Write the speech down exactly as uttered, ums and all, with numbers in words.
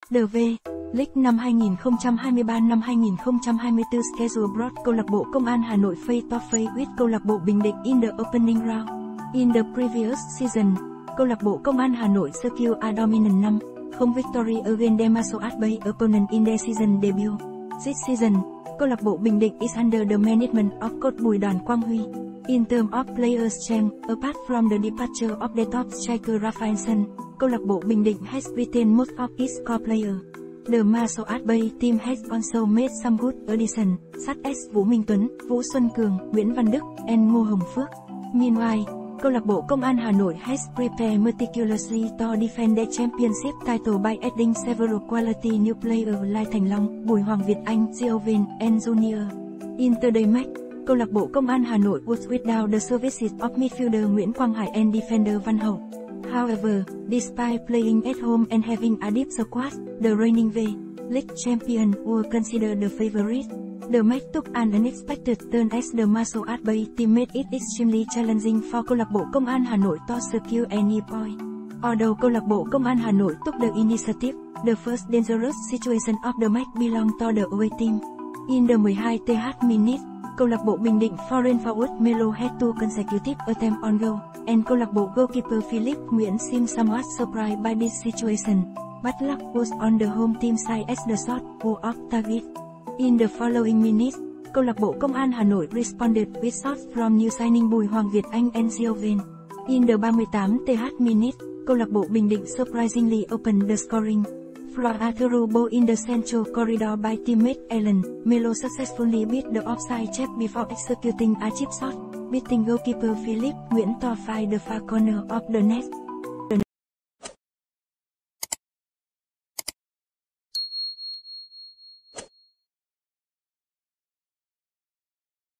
đê vê, League năm hai nghìn không trăm hai mươi ba năm hai nghìn không trăm hai mươi tư Schedule Broad. Câu lạc bộ Công an Hà Nội face to face with câu lạc bộ Bình Định in the opening round. In the previous season, câu lạc bộ Công an Hà Nội secured a dominant năm không victory against Demasoat Bay opponent in their season debut. This season, câu lạc bộ Bình Định is under the management of coach Bùi Đoàn Quang Huy. In terms of players strength, apart from the departure of the top striker Rafaelson, câu lạc bộ Bình Định has retained most of its core players. The Demasoat Bay team has also made some good additions, such as Vũ Minh Tuấn, Vũ Xuân Cường, Nguyễn Văn Đức, and Ngô Hồng Phước. Meanwhile, câu lạc bộ Công an Hà Nội has prepared meticulously to defend their championship title by adding several quality new players like Thành Long, Bùi Hoàng Việt Anh, Giovin, and Junior. In today's match, câu lạc bộ Công an Hà Nội was without the services of midfielder Nguyễn Quang Hải and defender Văn Hậu. However, despite playing at home and having a deep squad, the reigning V League champion were considered the favorite. The match took an unexpected turn as the Demasoat Bay team made it extremely challenging for câu lạc bộ Công an Hà Nội to secure any point. Although câu lạc bộ Công an Hà Nội took the initiative, the first dangerous situation of the match belonged to the away team. In the mười hai th minute, câu lạc bộ Bình Định foreign forward Melo had two consecutive attempts on goal, and câu lạc bộ goalkeeper Philip Nguyễn seemed somewhat surprised by this situation, but luck was on the home team side as the shot was off target. In the following minutes, câu lạc bộ Công an Hà Nội responded with shots from new signing Bùi Hoàng Việt Anh and Giovin. In the ba mươi tám th minute, câu lạc bộ Bình Định surprisingly opened the scoring. From a through ball in the central corridor by teammate Allen, Melo successfully beat the offside check before executing a chip shot, beating goalkeeper Philip Nguyễn to find the far corner of the net.